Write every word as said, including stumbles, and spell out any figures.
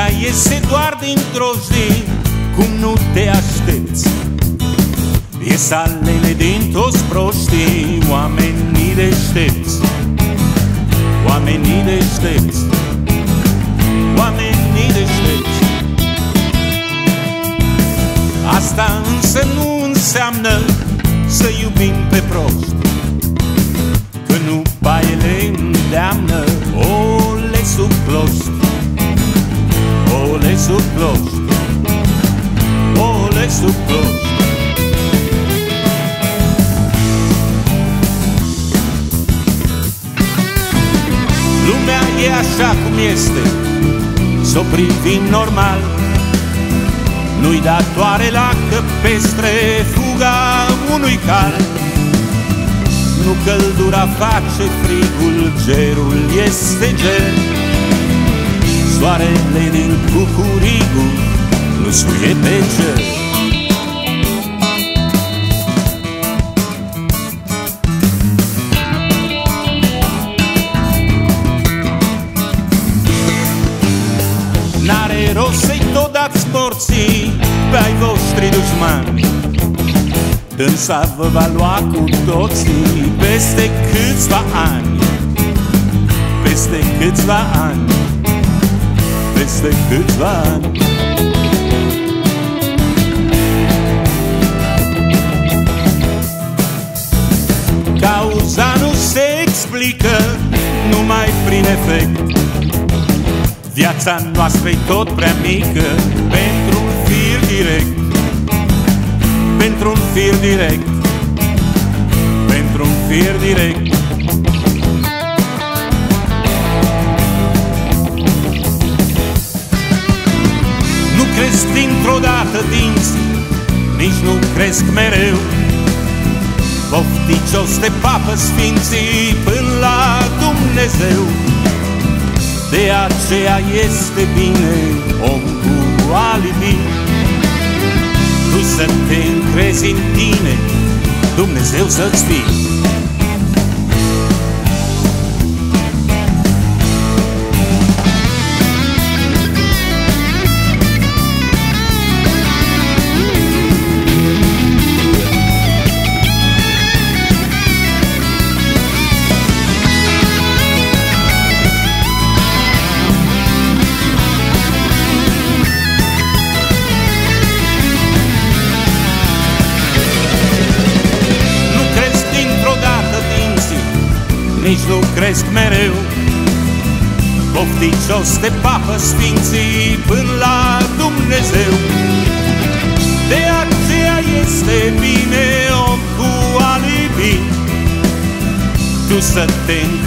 iese doar dintr-o zi, cum nu te aștepți. Ies alele din toți proștii, oamenii deștepți, oamenii deștepți, oamenii deștepți. Asta însă nu înseamnă să iubim pe proști, că nu baiele îndeamnă ole sub cloști, ole sub cloști, ole sub cloști. Lumea e așa cum este, s-o privim normal, nu-i datoare la căpestre fuga unui cal. Nu căldura face frigul, gerul este ger, soarele din cucurigu nu suie pe cer. N-are rost să-i tot dați morții pe ai voștri dușmani, dânsa vă va lua cu toții peste câțiva ani, peste câțiva ani, peste câțiva ani. Cauza nu se explică numai prin efect, viața noastră-i tot prea mică pentru un fir direct, pentru un fir direct, pentru un fir direct. Nu cresc dintr-o dată dinții, nici nu cresc mereu, pofticios de papă sfinții până la Dumnezeu. De aceea este bine om cu alibi, tu să te încrezi în tine, Dumnezeu să-ți fii. Nici nu cresc mereu, pofticios de papă sfinții până la Dumnezeu. De aceea este bine om cu alibi, tu să te